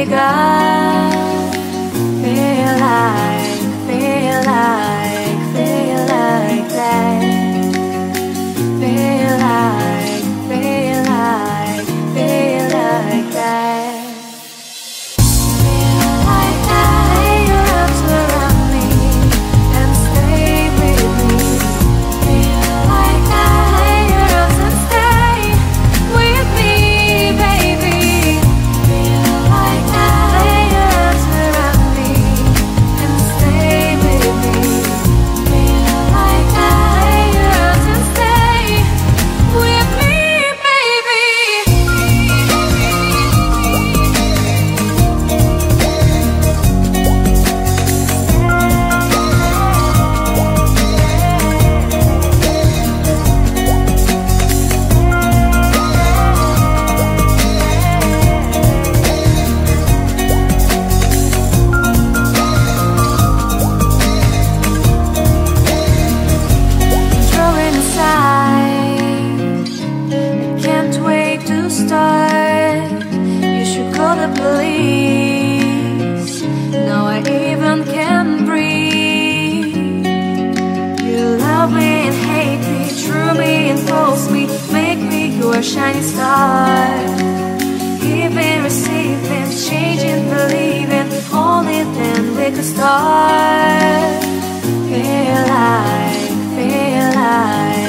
we got. Feel like, feel like, feel like that. Feel like, feel like, feel like that. Feel like that. Lay your arms around me and stay with me. Feel like that. Lay your arms and stay with me, baby. Feel like that. Lay your arms around me and stay with me. Feel like that. Lay your arms and stay with me, baby. Drawing aside, I can't wait to start. You should call the police. Now I even can breathe. You love me and hate me, true me and false me, make me your shining star. Giving, receiving, changing, believing, only then we could start. Feel like, feel like